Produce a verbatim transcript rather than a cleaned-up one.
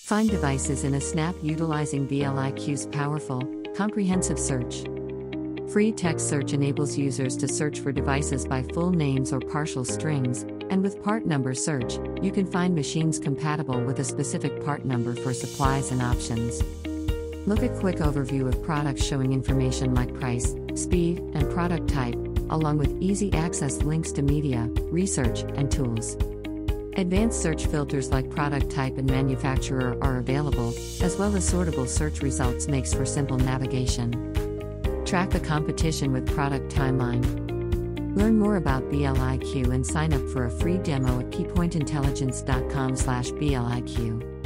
Find devices in a snap utilizing bliQ's powerful, comprehensive search. Free text search enables users to search for devices by full names or partial strings, and with part number search, you can find machines compatible with a specific part number for supplies and options. Look at quick overview of products showing information like price, speed, and product type, along with easy access links to media, research, and tools. Advanced search filters like product type and manufacturer are available, as well as sortable search results makes for simple navigation. Track the competition with product timeline. Learn more about bliQ and sign up for a free demo at keypointintelligence dot com slash bliq.